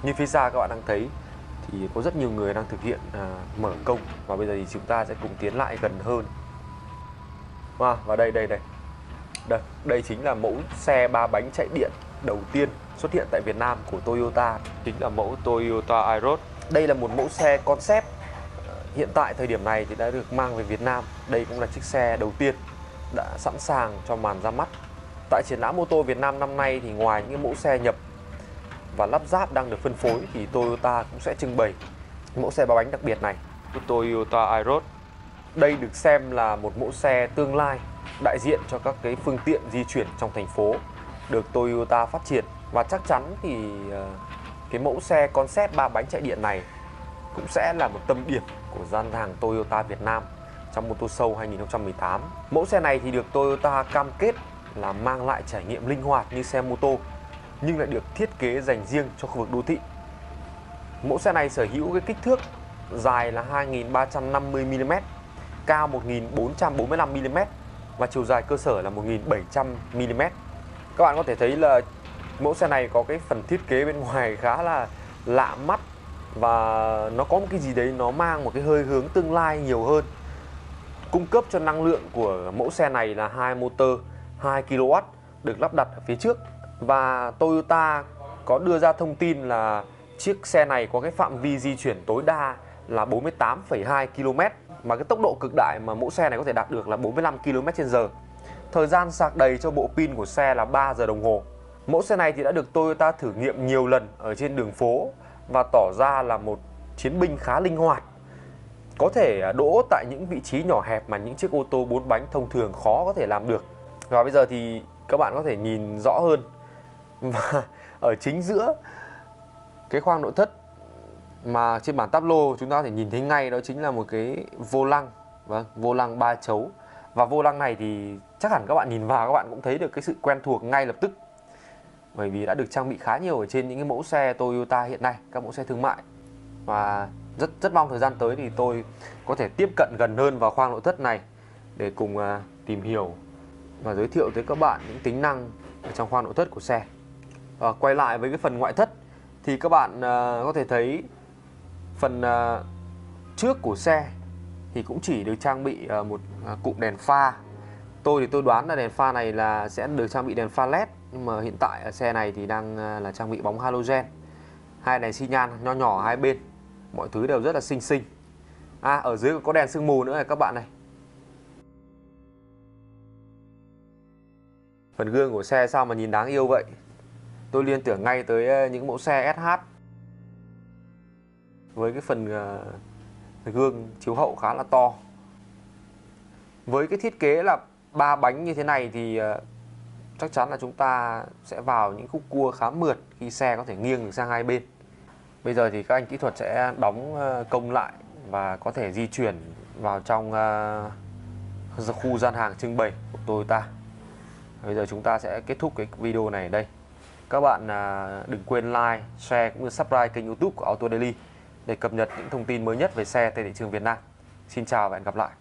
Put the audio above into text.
Như phía xa các bạn đang thấy thì có rất nhiều người đang thực hiện mở công, và bây giờ thì chúng ta sẽ cùng tiến lại gần hơn. Và đây chính là mẫu xe 3 bánh chạy điện đầu tiên xuất hiện tại Việt Nam của Toyota, chính là mẫu Toyota Ayros. Đây là một mẫu xe concept, hiện tại thời điểm này thì đã được mang về Việt Nam. Đây cũng là chiếc xe đầu tiên đã sẵn sàng cho màn ra mắt. Tại triển lãm ô tô Việt Nam năm nay thì ngoài những mẫu xe nhập và lắp ráp đang được phân phối thì Toyota cũng sẽ trưng bày mẫu xe 3 bánh đặc biệt này, Toyota Ayros. Đây được xem là một mẫu xe tương lai đại diện cho các cái phương tiện di chuyển trong thành phố được Toyota phát triển, và chắc chắn thì cái mẫu xe concept 3 bánh chạy điện này cũng sẽ là một tâm điểm của gian hàng Toyota Việt Nam trong Motor Show 2018. Mẫu xe này thì được Toyota cam kết là mang lại trải nghiệm linh hoạt như xe mô tô, nhưng lại được thiết kế dành riêng cho khu vực đô thị. Mẫu xe này sở hữu cái kích thước dài là 2350mm, cao 1445mm và chiều dài cơ sở là 1700mm. Các bạn có thể thấy là mẫu xe này có cái phần thiết kế bên ngoài khá là lạ mắt, và nó có một cái gì đấy nó mang một cái hơi hướng tương lai nhiều hơn. Cung cấp cho năng lượng của mẫu xe này là hai motor 2kW được lắp đặt ở phía trước, và Toyota có đưa ra thông tin là chiếc xe này có cái phạm vi di chuyển tối đa là 48,2 km, mà cái tốc độ cực đại mà mẫu xe này có thể đạt được là 45 km/h. Thời gian sạc đầy cho bộ pin của xe là 3 giờ đồng hồ. Mẫu xe này thì đã được Toyota thử nghiệm nhiều lần ở trên đường phố và tỏ ra là một chiến binh khá linh hoạt, có thể đỗ tại những vị trí nhỏ hẹp mà những chiếc ô tô 4 bánh thông thường khó có thể làm được. Và bây giờ thì các bạn có thể nhìn rõ hơn, và ở chính giữa cái khoang nội thất mà trên bản tableau chúng ta có thể nhìn thấy ngay, đó chính là một cái vô lăng, vô lăng 3 chấu. Và vô lăng này thì chắc hẳn các bạn nhìn vào các bạn cũng thấy được cái sự quen thuộc ngay lập tức, bởi vì đã được trang bị khá nhiều ở trên những cái mẫu xe Toyota hiện nay, các mẫu xe thương mại. Và rất mong thời gian tới thì tôi có thể tiếp cận gần hơn vào khoang nội thất này để cùng tìm hiểu và giới thiệu tới các bạn những tính năng ở trong khoang nội thất của xe. Quay lại với cái phần ngoại thất thì các bạn có thể thấy phần trước của xe thì cũng chỉ được trang bị một cụm đèn pha. Tôi đoán là đèn pha này là sẽ được trang bị đèn pha LED, nhưng mà hiện tại ở xe này thì đang là trang bị bóng halogen. Hai đèn xi nhan nho nhỏ hai bên, mọi thứ đều rất là xinh xinh. Ở dưới có đèn sương mù nữa này các bạn này. Phần gương của xe sao mà nhìn đáng yêu vậy. Tôi liên tưởng ngay tới những mẫu xe SH với cái phần gương chiếu hậu khá là to. Với cái thiết kế là 3 bánh như thế này thì chắc chắn là chúng ta sẽ vào những khúc cua khá mượt khi xe có thể nghiêng được sang hai bên. Bây giờ thì các anh kỹ thuật sẽ đóng công lại và có thể di chuyển vào trong khu gian hàng trưng bày của Toyota. Bây giờ chúng ta sẽ kết thúc cái video này ở đây. Các bạn đừng quên like, share cũng như subscribe kênh YouTube của Auto Daily để cập nhật những thông tin mới nhất về xe tại thị trường Việt Nam. Xin chào và hẹn gặp lại.